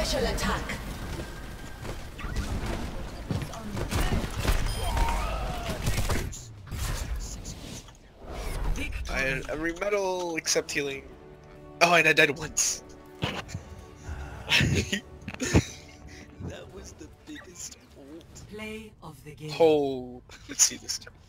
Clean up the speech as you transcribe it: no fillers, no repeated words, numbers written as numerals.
Special attack. I remedal except healing. Oh, and I died once. That was the biggest ult. Play of the game. Oh, let's see this time.